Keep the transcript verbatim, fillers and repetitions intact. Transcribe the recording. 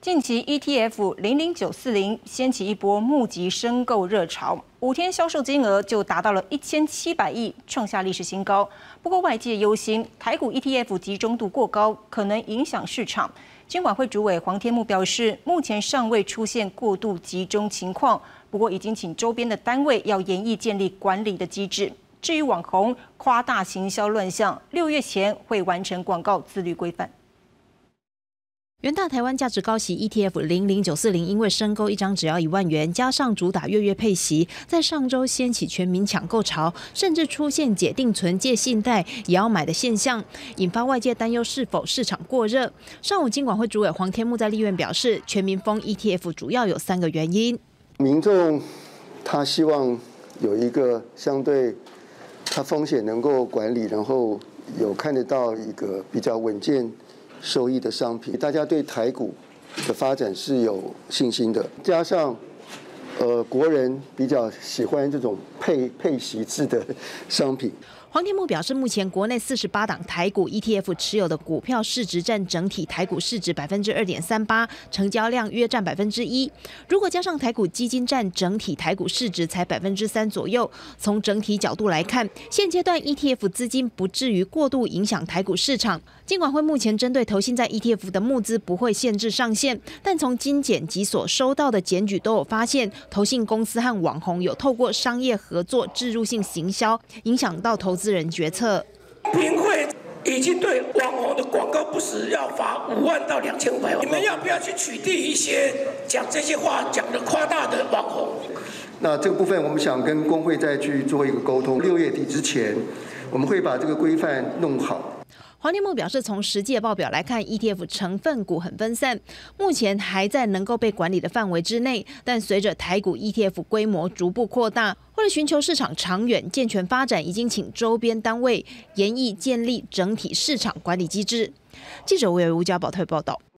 近期 E T F 零零九四零掀起一波募集申购热潮，五天销售金额就达到了一千七百亿，创下历史新高。不过外界忧心台股 E T F 集中度过高，可能影响市场。金管会主委黄天牧表示，目前尚未出现过度集中情况，不过已经请周边的单位要研议建立管理的机制。至于网红夸大行销乱象，六月前会完成广告自律规范。 元大台湾价值高息 E T F 零零九四零，因为申购一张只要一万元，加上主打月月配息，在上周掀起全民抢购潮，甚至出现解定存借信贷也要买的现象，引发外界担忧是否市场过热。上午金管会主委黄天牧在立院表示，全民疯 E T F 主要有三个原因： 民众他希望有一个相对他风险能够管理，然后有看得到一个比较稳健 收益的商品，大家对台股的发展是有信心的。加上，呃，国人比较喜欢这种配配息制的商品。 黄天牧表示，目前国内四十八档台股 E T F 持有的股票市值占整体台股市值百分之二点三八，成交量约占百分之一。如果加上台股基金占整体台股市值才百分之三左右。从整体角度来看，现阶段 E T F 资金不至于过度影响台股市场。金管会目前针对投信在 E T F 的募资不会限制上限，但从金检及所收到的检举都有发现，投信公司和网红有透过商业合作置入性行销，影响到投资 私人决策， 评会已经对网红的广告不实要罚五万到两千五百万。你们要不要去取缔一些讲这些话讲的夸大的网红？ 那这个部分，我们想跟工会再去做一个沟通。六月底之前，我们会把这个规范弄好。 黄天牧表示，从实际的报表来看 ，E T F 成分股很分散，目前还在能够被管理的范围之内。但随着台股 E T F 规模逐步扩大，为了寻求市场长远健全发展，已经请周边单位研议建立整体市场管理机制。记者吴伟吴家宝特报道。